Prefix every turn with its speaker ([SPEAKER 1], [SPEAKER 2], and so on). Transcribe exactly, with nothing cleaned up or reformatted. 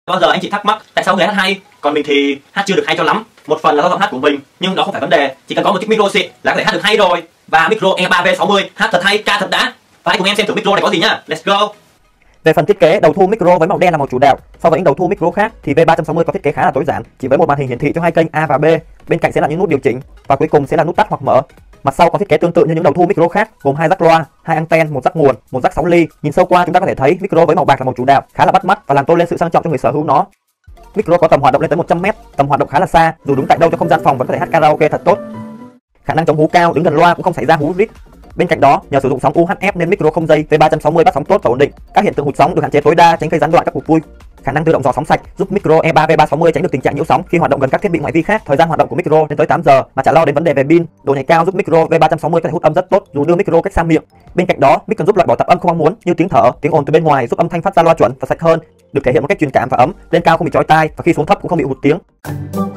[SPEAKER 1] Bao giờ anh chị thắc mắc tại sao người hát hay, còn mình thì hát chưa được hay cho lắm. Một phần là do giọng hát của mình, nhưng đó không phải vấn đề. Chỉ cần có một chiếc micro xịn là có thể hát được hay rồi. Và micro E ba V sáu mươi hát thật hay, ca thật đã. Và hãy cùng em xem thử micro này có gì nhá. Let's go.
[SPEAKER 2] Về phần thiết kế, đầu thu micro với màu đen là màu chủ đạo. So với những đầu thu micro khác thì V ba sáu mươi có thiết kế khá là tối giản, chỉ với một màn hình hiển thị cho hai kênh A và B. Bên cạnh sẽ là những nút điều chỉnh và cuối cùng sẽ là nút tắt hoặc mở. Mặt sau có thiết kế tương tự như những đầu thu micro khác, gồm hai jack loa, hai anten, một jack nguồn, một jack sáu ly. Nhìn sâu qua chúng ta có thể thấy micro với màu bạc là màu chủ đạo, khá là bắt mắt và làm tôn lên sự sang trọng cho người sở hữu nó. Micro có tầm hoạt động lên tới một trăm mét, tầm hoạt động khá là xa, dù đứng tại đâu trong không gian phòng vẫn có thể hát karaoke thật tốt. Khả năng chống hú cao, đứng gần loa cũng không xảy ra hú rít. Bên cạnh đó, nhờ sử dụng sóng u hát ép nên micro không dây V ba sáu mươi bắt sóng tốt và ổn định. Các hiện tượng hụt sóng được hạn chế tối đa, tránh gây gián đoạn các cuộc vui. Khả năng tự động dò sóng sạch giúp micro E ba V ba sáu mươi tránh được tình trạng nhiễu sóng khi hoạt động gần các thiết bị ngoại vi khác. Thời gian hoạt động của micro lên tới tám giờ mà chả lo đến vấn đề về pin. Độ nhạy cao giúp micro V ba sáu mươi có thể hút âm rất tốt dù đưa micro cách xa miệng. Bên cạnh đó, mic còn giúp loại bỏ tạp âm không mong muốn như tiếng thở, tiếng ồn từ bên ngoài, giúp âm thanh phát ra loa chuẩn và sạch hơn, được thể hiện một cách truyền cảm và ấm, lên cao không bị chói tai và khi xuống thấp cũng không bị hụt tiếng.